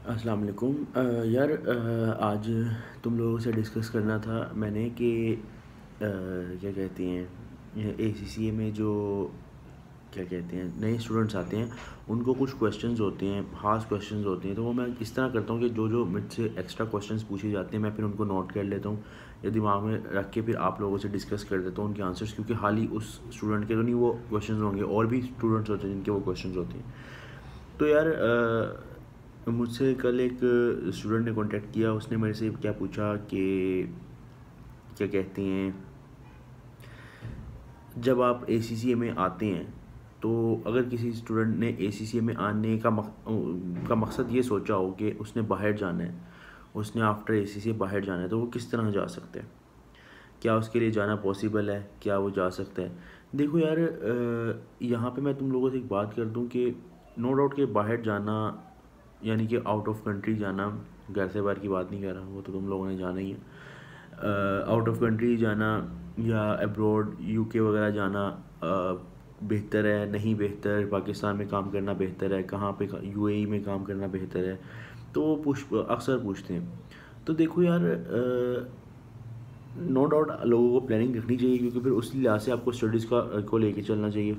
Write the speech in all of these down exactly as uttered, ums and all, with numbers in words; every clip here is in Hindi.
अस्सलाम वालेकुम। अ, यार अ, आज तुम लोगों से डिस्कस करना था मैंने कि अ, क्या कहते हैं ए सी सी ए में जो क्या कहते हैं नए स्टूडेंट्स आते हैं उनको कुछ क्वेश्चंस होते हैं, खास क्वेश्चंस होते हैं। तो वो मैं इस तरह करता हूँ कि जो जो मुझसे एक्स्ट्रा क्वेश्चंस पूछे जाते हैं मैं फिर उनको नोट कर लेता हूँ या दिमाग में रख के फिर आप लोगों से डिस्कस कर देता हूँ उनके आंसर्स, क्योंकि हाल ही उस स्टूडेंट के तो नहीं वो क्वेश्चंस होंगे, और भी स्टूडेंट्स होते हैं जिनके वो क्वेश्चंस होते हैं। तो यार अ, मुझसे कल एक स्टूडेंट ने कांटेक्ट किया, उसने मेरे से क्या पूछा कि क्या कहते हैं जब आप ए सी सी ए में आते हैं तो अगर किसी स्टूडेंट ने ए सी सी ए में आने का मक, का मकसद ये सोचा हो कि उसने बाहर जाना है, उसने आफ्टर ए सी सी ए बाहर जाना है, तो वो किस तरह जा सकते हैं, क्या उसके लिए जाना पॉसिबल है, क्या वो जा सकता है। देखो यार अ, यहाँ पे मैं तुम लोगों से एक बात कर दूँ कि नो डाउट के बाहर जाना यानी कि आउट ऑफ कंट्री जाना, घर से बाहर की बात नहीं कर रहा, वो तो तुम लोगों ने जाना ही है। आउट ऑफ कंट्री जाना या अब्रॉड यू के वगैरह जाना अ, बेहतर है, नहीं बेहतर, पाकिस्तान में काम करना बेहतर है, कहाँ पे यू ए ई में काम करना बेहतर है, तो वो पूछ अक्सर पूछते हैं। तो देखो यार नो डाउट लोगों को प्लानिंग रखनी चाहिए, क्योंकि फिर उस लिहाज से आपको स्टडीज़ का को लेके चलना चाहिए।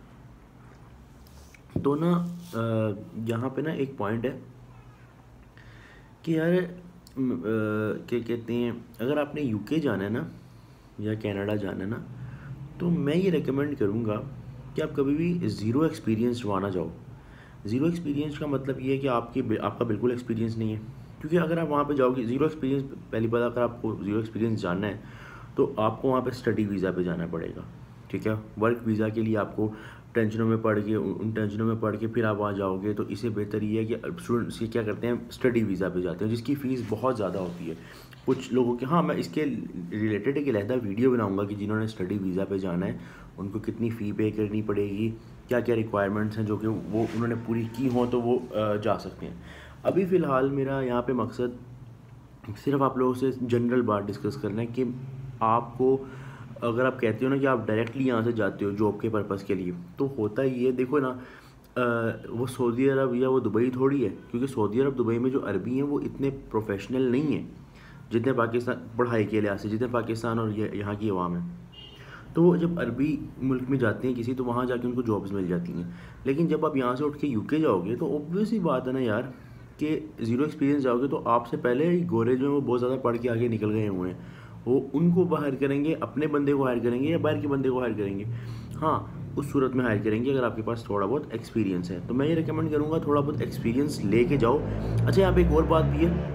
तो ना अ, यहाँ पे ना एक पॉइंट है कि यार म, अ, क्या कहते हैं अगर आपने यू के जाना है ना या कनाडा जाना है ना, तो मैं ये रेकमेंड करूँगा कि आप कभी भी ज़ीरो एक्सपीरियंस ना जाओ। ज़ीरो एक्सपीरियंस का मतलब ये है कि आपकी आपका बिल्कुल एक्सपीरियंस नहीं है, क्योंकि अगर आप वहाँ पे जाओगे ज़ीरो एक्सपीरियंस, पहली बात अगर आपको ज़ीरो एक्सपीरियंस जानना है तो आपको वहाँ पे स्टडी वीज़ा पे जाना पड़ेगा। ठीक है, वर्क वीज़ा के लिए आपको टेंशनों में पड़ के उन टेंशनों में पड़ के फिर आप वहाँ जाओगे, तो इससे बेहतर ये है कि स्टूडेंट्स ये क्या करते हैं स्टडी वीज़ा पे जाते हैं, जिसकी फ़ीस बहुत ज़्यादा होती है कुछ लोगों की। हाँ, मैं इसके रिलेटेड एक अलहदा वीडियो बनाऊँगा कि जिन्होंने स्टडी वीज़ा पे जाना है उनको कितनी फ़ी पे करनी पड़ेगी, क्या क्या रिक्वायरमेंट्स हैं जो कि वो उन्होंने पूरी की हों तो वो जा सकते हैं। अभी फ़िलहाल मेरा यहाँ पे मकसद सिर्फ आप लोगों से जनरल बात डिस्कस करना है कि आपको अगर आप कहते हो ना कि आप डायरेक्टली यहाँ से जाते हो जॉब के पर्पज़ के लिए, तो होता ये देखो ना आ, वो सऊदी अरब या वो दुबई थोड़ी है, क्योंकि सऊदी अरब दुबई में जो अरबी हैं वो इतने प्रोफेशनल नहीं हैं जितने पाकिस्तान पढ़ाई के लिहाज से जितने पाकिस्तान और ये यहाँ की अवाम है। तो वो जब अरबी मुल्क में जाते हैं किसी, तो वहाँ जाके उनको जॉब्स मिल जाती हैं। लेकिन जब आप यहाँ से उठ के यू के जाओगे तो ऑब्वियस ही बात है ना यार कि ज़ीरो एक्सपीरियंस जाओगे तो आपसे पहले ही गोरे जो हैं वो बहुत ज़्यादा पढ़ के आगे निकल गए हुए हैं, वो उनको हायर करेंगे, अपने बंदे को हायर करेंगे या बाहर के बंदे को हायर करेंगे। हाँ, उस सूरत में हायर करेंगे अगर आपके पास थोड़ा बहुत एक्सपीरियंस है। तो मैं ये रिकमेंड करूँगा थोड़ा बहुत एक्सपीरियंस लेके जाओ। अच्छा, यहाँ पे एक और बात भी है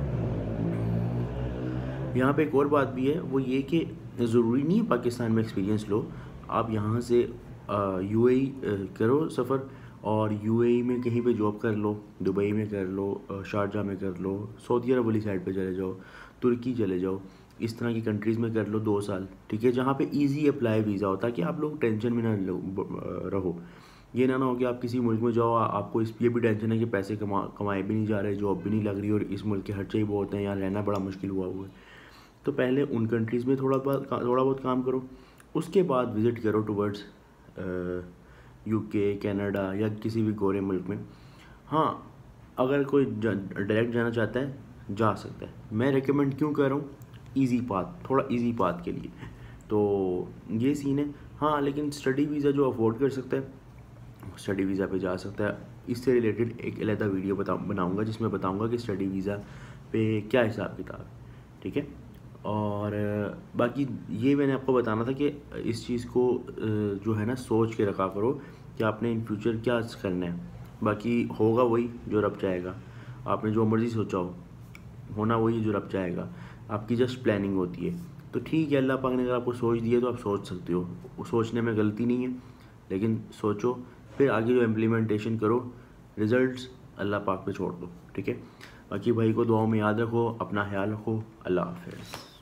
यहाँ पे एक और बात भी है वो ये कि ज़रूरी नहीं है पाकिस्तान में एक्सपीरियंस लो। आप यहाँ से यू ए ई करो सफ़र, और यू ए ई में कहीं पे जॉब कर लो, दुबई में कर लो, शारजा में कर लो, सऊदी अरब वाली साइड पे चले जाओ, तुर्की चले जाओ, इस तरह की कंट्रीज़ में कर लो दो साल। ठीक है, जहाँ पे इजी अप्लाई वीज़ा होता है कि आप लोग टेंशन में ना रहो। ये ना ना हो कि आप किसी मुल्क में जाओ आपको इस ये भी टेंशन है कि पैसे कमा कमाए भी नहीं जा रहे, जॉब भी नहीं लग रही और इस मुल्क के खर्चे ही बहुत हैं, यहाँ रहना बड़ा मुश्किल हुआ हुआ है। तो पहले उन कंट्रीज़ में थोड़ा बहुत थोड़ा बहुत काम करो, उसके बाद विज़िट करो टुवर्ड्स यूके, कनाडा या किसी भी गोरे मुल्क में। हाँ, अगर कोई डायरेक्ट जा, जाना चाहता है जा सकता है। मैं रेकमेंड क्यों कर रहा हूँ, इजी पाथ, थोड़ा इजी पाथ के लिए। तो ये सीन है। हाँ, लेकिन स्टडी वीज़ा जो अफोर्ड कर सकता है स्टडी वीज़ा पे जा सकता है। इससे रिलेटेड एक अलहदा वीडियो बता बनाऊँगा जिसमें बताऊँगा कि स्टडी वीज़ा पे क्या हिसाब किताब है। ठीक है, और बाकी ये मैंने आपको बताना था कि इस चीज़ को जो है ना सोच के रखा करो कि आपने इन फ्यूचर क्या करना है। बाकी होगा वही जो रब चाहेगा, आपने जो मर्ज़ी सोचा हो होना वही जो रब चाहेगा, आपकी जस्ट प्लानिंग होती है। तो ठीक है, अल्लाह पाक ने अगर आपको सोच दी है तो आप सोच सकते हो, सोचने में गलती नहीं है, लेकिन सोचो फिर आगे जो इम्प्लीमेंटेशन करो, रिज़ल्ट्स अल्लाह पाक पे छोड़ दो। ठीक है, बाकी भाई को दुआओं में याद रखो, अपना ख्याल रखो, अल्लाह हाफ़िज़।